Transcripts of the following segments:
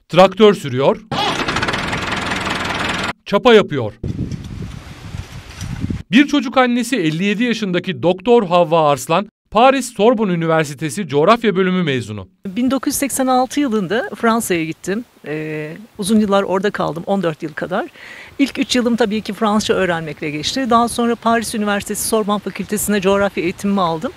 Traktör sürüyor, çapa yapıyor. Bir çocuk annesi 57 yaşındaki Doktor Havva Arslan, Paris Sorbonne Üniversitesi Coğrafya Bölümü mezunu. 1986 yılında Fransa'ya gittim. Uzun yıllar orada kaldım, 14 yıl kadar. İlk 3 yılım tabii ki Fransızca öğrenmekle geçti. Daha sonra Paris Üniversitesi Sorbonne Fakültesi'ne coğrafya eğitimimi aldım.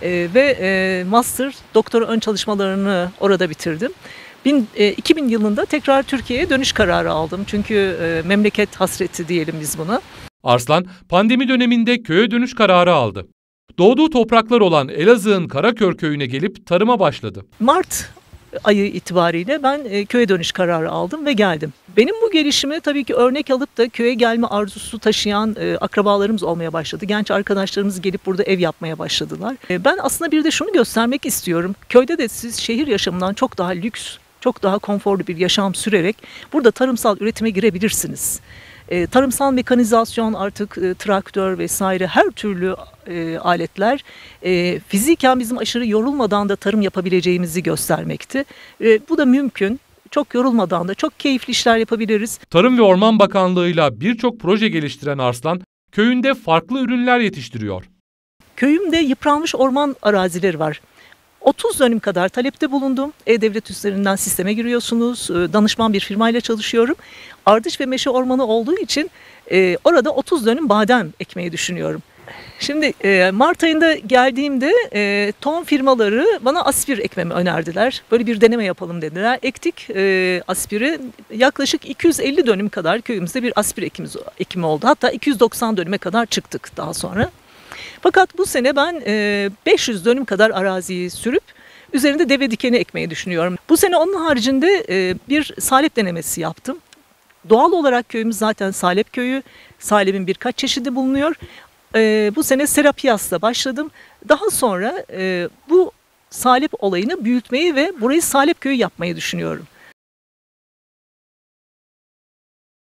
Ve master, doktora ön çalışmalarını orada bitirdim. 2000 yılında tekrar Türkiye'ye dönüş kararı aldım. Çünkü memleket hasreti diyelim biz buna. Arslan, pandemi döneminde köye dönüş kararı aldı. Doğduğu topraklar olan Elazığ'ın Karakör köyüne gelip tarıma başladı. Mart ayı itibariyle ben köye dönüş kararı aldım ve geldim. Benim bu gelişime tabii ki örnek alıp da köye gelme arzusu taşıyan akrabalarımız olmaya başladı. Genç arkadaşlarımız gelip burada ev yapmaya başladılar. Ben aslında bir de şunu göstermek istiyorum. Köyde de siz şehir yaşamından çok daha lüks, çok daha konforlu bir yaşam sürerek burada tarımsal üretime girebilirsiniz. Tarımsal mekanizasyon artık traktör vesaire her türlü aletler fiziken bizim aşırı yorulmadan da tarım yapabileceğimizi göstermekti. Bu da mümkün. Çok yorulmadan da çok keyifli işler yapabiliriz. Tarım ve Orman Bakanlığı'yla birçok proje geliştiren Arslan, köyünde farklı ürünler yetiştiriyor. Köyümde yıpranmış orman arazileri var. 30 dönüm kadar talepte bulundum. E-Devlet üzerinden sisteme giriyorsunuz. Danışman bir firmayla çalışıyorum. Ardıç ve meşe ormanı olduğu için orada 30 dönüm badem ekmeyi düşünüyorum. Şimdi Mart ayında geldiğimde tohum firmaları bana aspir ekmemi önerdiler. Böyle bir deneme yapalım dediler. Ektik aspiri. Yaklaşık 250 dönüm kadar köyümüzde bir aspir ekimi oldu. Hatta 290 dönüme kadar çıktık daha sonra. Fakat bu sene ben 500 dönüm kadar araziyi sürüp üzerinde deve dikeni ekmeyi düşünüyorum. Bu sene onun haricinde bir salep denemesi yaptım. Doğal olarak köyümüz zaten salep köyü. Salep'in birkaç çeşidi bulunuyor. Bu sene Serapias'la başladım. Daha sonra bu salep olayını büyütmeyi ve burayı salep köyü yapmayı düşünüyorum.